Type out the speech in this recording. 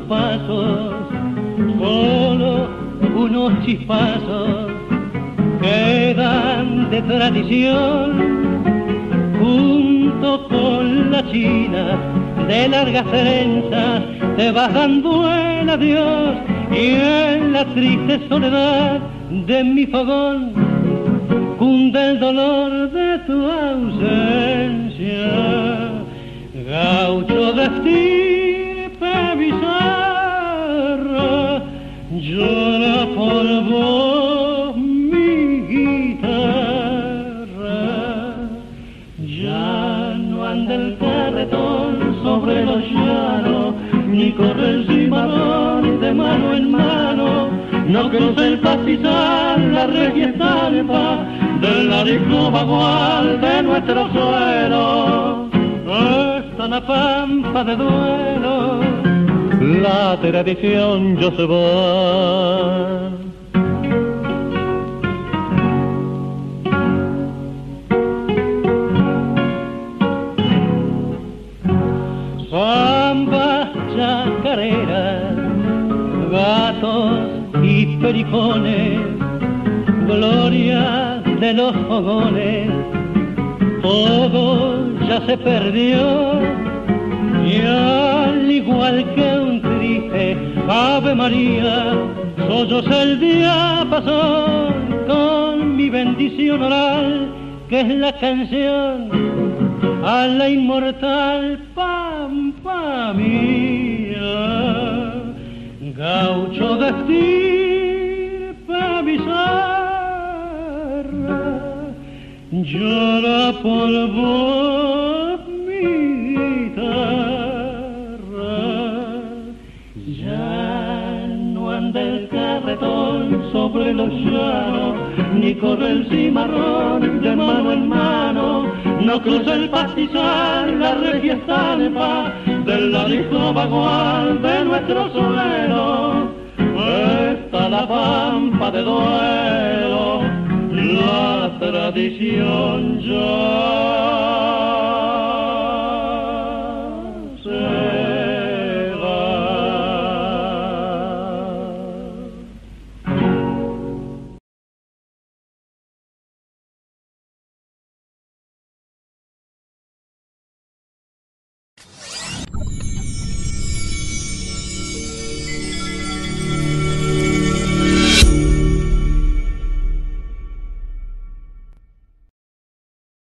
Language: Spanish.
pasos, solo unos chispazos quedan de tradición, junto con la china de largas trenzas te vas dando el adiós, y en la triste soledad de mi fogón cunde el dolor de tu ausencia. Gaucho de estirpe bizarra, llora por vos mi guitarra. Ya no anda el carretón sobre los llanos, ni corre el cimarrón de mano en mano, no cruza el pastizal la regia estampa del arisco bagual de nuestro suelo. Está la pampa de duelo, la tradición ya se va. Samba, chacarera, gatos y pericones, gloria de los fogones, todo ya se perdió, y al igual que un triste Ave María, solloza el diapasón con mi bendición oral, que es la canción a la inmortal pampa mía. Gaucho de estirpe bizarra, llora por vos mi guitarra. Ya no anda el carretón sobre los llanos, ni corre el cimarrón de mano en mano, no cruza el pastizal la regia estampa del arisco bagual de nuestro suelo. Está la pampa de duelo, la tradición ya